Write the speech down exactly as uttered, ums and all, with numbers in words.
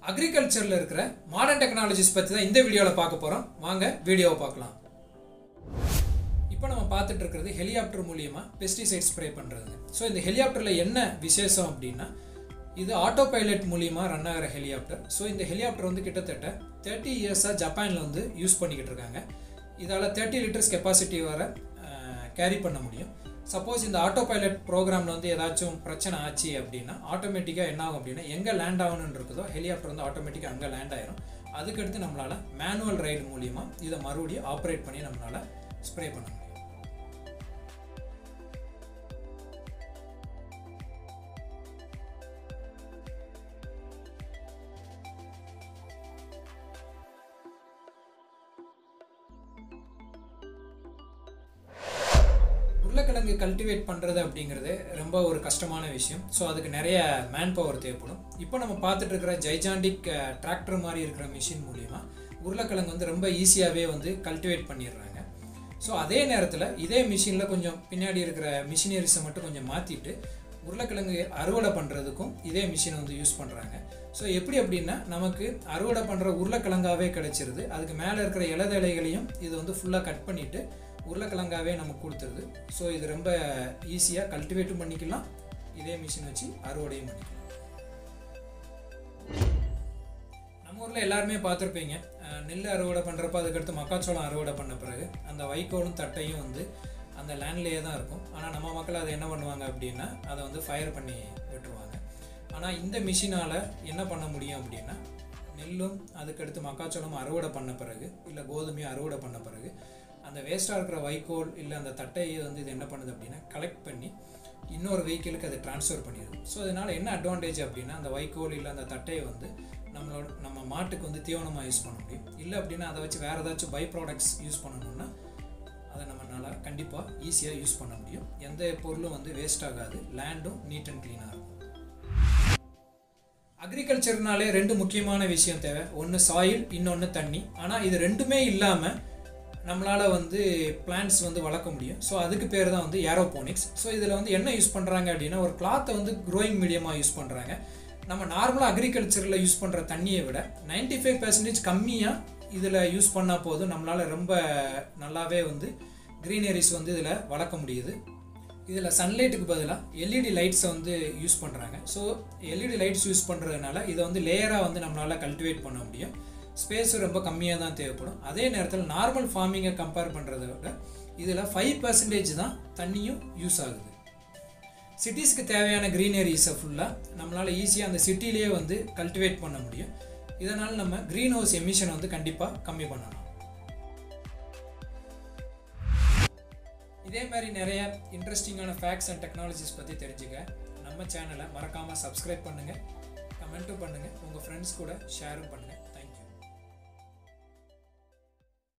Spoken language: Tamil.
அக்ரிகல்ச்சர்ல இருக்கிற மாடர்ன் டெக்னாலஜிஸ் பத்தி தான் இந்த வீடியோல பார்க்க போறோம். வாங்க வீடியோவை பார்க்கலாம். இப்போ நம்ம பார்த்துட்டு இருக்கிறது ஹெலிகாப்டர் மூலமா பெஸ்டிசைட் ஸ்ப்ரே பண்றது. ஸோ இந்த ஹெலிகாப்டர்ல என்ன விசேஷம் அப்படின்னா இது ஆட்டோ பைலட் மூலமா ரன் ஆகிற ஹெலிகாப்டர். ஸோ இந்த ஹெலிகாப்டர் வந்து கிட்டத்தட்ட தேர்ட்டி இயர்ஸாக ஜப்பானில் வந்து யூஸ் பண்ணிக்கிட்டு இருக்காங்க. இதால் தேர்ட்டி லிட்டர்ஸ் கெப்பாசிட்டி வர கேரி பண்ண முடியும். சப்போஸ் இந்த ஆட்டோ பைலட் ப்ரோக்ராமில் வந்து ஏதாச்சும் பிரச்சனை ஆச்சு அப்படின்னா ஆட்டோமேட்டிக்காக என்ன ஆகும் அப்படின்னா எங்கே லேண்ட் ஆகணும்னு இருக்குதோ ஹெலிகாப்டர் வந்து ஆட்டோமேட்டிக்காக அங்கே லேண்ட் ஆயிரும். அதுக்கடுத்து நம்மளால் மேனுவல் ரைடு மூலிமா இதை மறுபடியும் ஆப்ரேட் பண்ணி நம்மளால் ஸ்ப்ரே பண்ண முடியும். உருளைக்கிழங்கு கல்டிவேட் பண்ணுறது அப்படிங்கிறது ரொம்ப ஒரு கஷ்டமான விஷயம். ஸோ அதுக்கு நிறைய மேன் பவர் தேவைப்படும். இப்போ நம்ம பார்த்துட்டு இருக்கிற ஜைஜாண்டிக் டிராக்டர் மாதிரி இருக்கிற மிஷின் மூலிமா உருளைக்கிழங்கு வந்து ரொம்ப ஈஸியாகவே வந்து கல்டிவேட் பண்ணிடுறாங்க. ஸோ அதே நேரத்தில் இதே மிஷினில் கொஞ்சம் பின்னாடி இருக்கிற மிஷினரிஸை மட்டும் கொஞ்சம் மாற்றிட்டு உருளைக்கிழங்கு அறுவடை பண்ணுறதுக்கும் இதே மிஷினை வந்து யூஸ் பண்ணுறாங்க. ஸோ எப்படி அப்படின்னா நமக்கு அறுவடை பண்ணுற உருளைக்கிழங்காவே கிடைச்சிருது. அதுக்கு மேலே இருக்கிற இலதலைகளையும் இது வந்து ஃபுல்லாக கட் பண்ணிவிட்டு உருளைக்கிழங்காவே நமக்கு கொடுத்துருது. ஸோ இது ரொம்ப ஈஸியாக கல்டிவேட்டும் பண்ணிக்கலாம், இதே மிஷின் வச்சு அறுவடையும் பண்ணிக்கலாம். நம்ம ஊரில் எல்லாருமே பார்த்துருப்பீங்க, நெல் அறுவடை பண்ணுறப்ப அதுக்கடுத்து மக்காச்சோளம் அறுவடை பண்ண பிறகு அந்த வைக்கோலும் தட்டையும் வந்து அந்த லேண்ட்லேயே தான் இருக்கும். ஆனால் நம்ம மக்கள் அதை என்ன பண்ணுவாங்க அப்படின்னா அதை வந்து ஃபயர் பண்ணி விட்டுருவாங்க. ஆனால் இந்த மிஷினால் என்ன பண்ண முடியும் அப்படின்னா நெல்லும் அதுக்கடுத்து மக்காச்சோளமும் அறுவடை பண்ண பிறகு இல்லை கோதுமையும் அறுவடை பண்ண பிறகு அந்த வேஸ்ட்டாக இருக்கிற வைக்கோல் இல்லை அந்த தட்டையை வந்து இது என்ன பண்ணுது அப்படின்னா கலெக்ட் பண்ணி இன்னொரு வெஹிக்கிளுக்கு அதை ட்ரான்ஸ்ஃபர் பண்ணிடுது. ஸோ அதனால் என்ன அட்வான்டேஜ் அப்படின்னா அந்த வைக்கோல் இல்லை அந்த தட்டையை வந்து நம்மளோட நம்ம மாட்டுக்கு வந்து தீவனமாக யூஸ் பண்ண முடியும். இல்லை அப்படின்னா அதை வச்சு வேறு ஏதாச்சும் பை ப்ராடக்ட்ஸ் யூஸ் பண்ணணும்னா அதை நம்மளால் கண்டிப்பாக ஈஸியாக யூஸ் பண்ண முடியும். எந்த பொருளும் வந்து வேஸ்ட் ஆகாது, லேண்டும் நீட் அண்ட் க்ளீனாக இருக்கும். அக்ரிகல்ச்சர்னாலே ரெண்டு முக்கியமான விஷயம் தேவை. ஒன்று சாயில், இன்னொன்று தண்ணி. ஆனால் இது ரெண்டுமே இல்லாமல் நம்மளால் வந்து பிளான்ட்ஸ் வந்து வளர்க்க முடியும். ஸோ அதுக்கு பேர் தான் வந்து ஏரோபோனிக்ஸ். ஸோ இதில் வந்து என்ன யூஸ் பண்ணுறாங்க அப்படின்னா ஒரு கிளாத்தை வந்து க்ரோயிங் மீடியமாக யூஸ் பண்ணுறாங்க. நம்ம நார்மலாக அக்ரிகல்ச்சரில் யூஸ் பண்ணுற தண்ணியை விட நைன்டி ஃபைவ் பர்சன்டேஜ் கம்மியாக இதில் யூஸ் பண்ணால் போதும் நம்மளால் ரொம்ப நல்லாவே வந்து க்ரீனரிஸ் வந்து இதில் வளர்க்க முடியுது. இதில் சன்லைட்டுக்கு பதிலாக எல்இடி லைட்ஸை வந்து யூஸ் பண்ணுறாங்க. ஸோ எல்இடி லைட்ஸ் யூஸ் பண்ணுறதுனால இதை வந்து லேயராக வந்து நம்மளால் கல்டிவேட் பண்ண முடியும். ஸ்பேஸும் ரொம்ப கம்மியாக தான் தேவைப்படும். அதே நேரத்தில் நார்மல் ஃபார்மிங்கை கம்பேர் பண்ணுறத விட இதில் ஃபைவ் பர்சன்டேஜ் தான் தண்ணியும் யூஸ் ஆகுது. சிட்டிஸ்க்கு தேவையான க்ரீனரிஸை ஃபுல்லாக நம்மளால் ஈஸியாக அந்த சிட்டிலேயே வந்து கல்டிவேட் பண்ண முடியும். இதனால் நம்ம க்ரீன் ஹவுஸ் எமிஷனை வந்து கண்டிப்பாக கம்மி பண்ணலாம். இதே மாதிரி நிறைய இன்ட்ரெஸ்டிங்கான ஃபேக்ட்ஸ் அண்ட் டெக்னாலஜிஸ் பற்றி தெரிஞ்சுக்க நம்ம சேனலை மறக்காமல் சப்ஸ்கிரைப் பண்ணுங்கள், கமெண்ட்டும் பண்ணுங்கள், உங்கள் ஃப்ரெண்ட்ஸ் கூட ஷேரும் பண்ணுங்கள்.